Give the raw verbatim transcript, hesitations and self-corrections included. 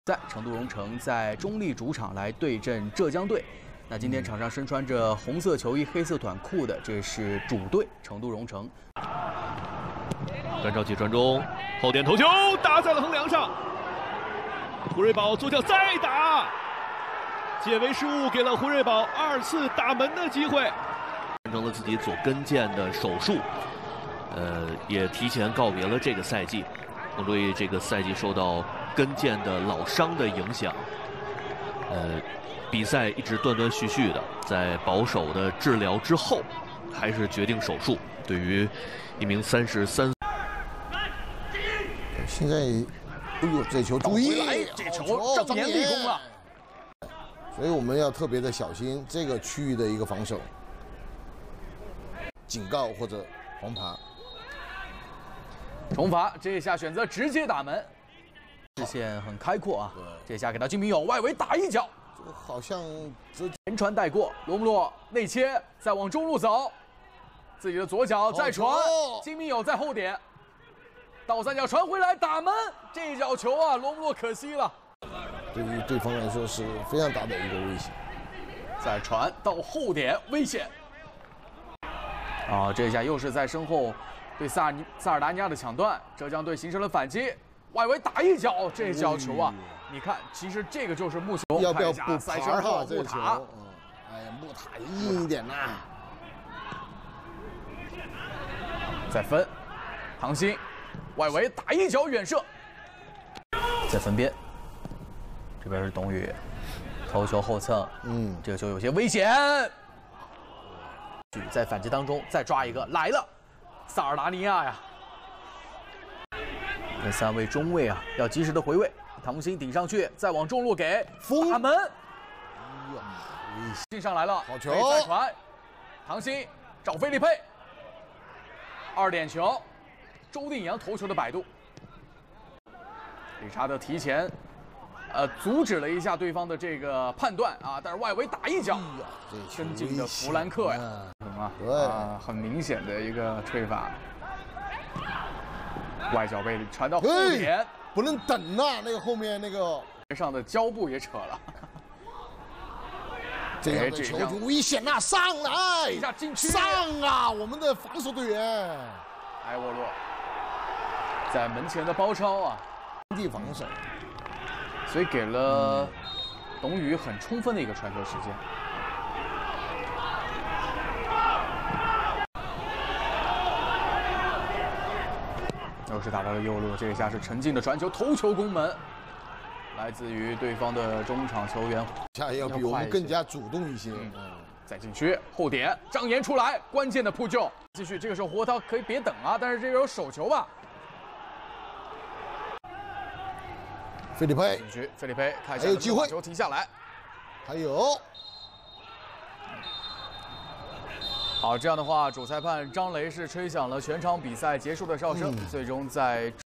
在成都蓉城在中立主场来对阵浙江队。那今天场上身穿着红色球衣、黑色短裤的，这是主队成都蓉城。 段兆启传中，后点头球打在了横梁上。胡瑞宝左脚再打，解围失误给了胡瑞宝二次打门的机会，完成了自己左跟腱的手术，呃，也提前告别了这个赛季。我注意这个赛季受到跟腱的老伤的影响，呃，比赛一直断断续续的，在保守的治疗之后，还是决定手术。对于一名三十三， 现在，哎呦，这球注意， 这球正面立功了， 所以我们要特别的小心这个区域的一个防守，警告或者黄牌。 重罚，这一下选择直接打门，视线很开阔啊。这一下给到金明友外围打一脚， 这个好像连传带过，罗姆洛内切，再往中路走，自己的左脚再传，金明友在后点，倒三角传回来打门，这一脚球啊，罗姆洛可惜了， 对于对方来说是非常大的一个威胁。 再传到后点，危险。啊，这一下又是在身后。对萨尔尼萨尔达尼亚的抢断，浙江队形成了反击，外围打一脚，这脚球啊，你看，其实这个就是木球， 要不要补塞身后木塔？ 嗯，哎呀，木塔硬一点呐。 再分，唐鑫，外围打一脚远射，再分边，这边是董宇，头球后蹭，嗯，这个球有些危险，在反击当中再抓一个来了。萨尔达尼亚呀，那三位中卫啊，要及时的回位。唐鑫顶上去，再往中路给打门，进上来了， 好球！ 再传，唐鑫找菲利佩，二点球，周定洋头球的摆渡，理查德提前，呃，阻止了一下对方的这个判断啊，但是外围打一脚，跟进的弗兰克呀。啊，啊，很明显的一个吹法，外脚背传到后点， 不能等啊！那个后面那个上的胶布也扯了， 这样的球就危险呐！上来， 一下禁区， 上啊！我们的防守队员埃沃洛在门前的包抄啊， 地防守， 所以给了董宇很充分的一个传球时间。又是打到了右路，这一下是陈静的传球，头球攻门，来自于对方的中场球员， 下要比我们更加主动一些。嗯， 在禁区后点，张岩出来，关键的扑救，继续。这个时候胡涛可以别等啊，但是这个有手球吧？ 菲利佩， 禁区，菲利佩看一下还有机会， 球停下来， 还有。 好，这样的话，主裁判张雷是吹响了全场比赛结束的哨声，嗯、最终在。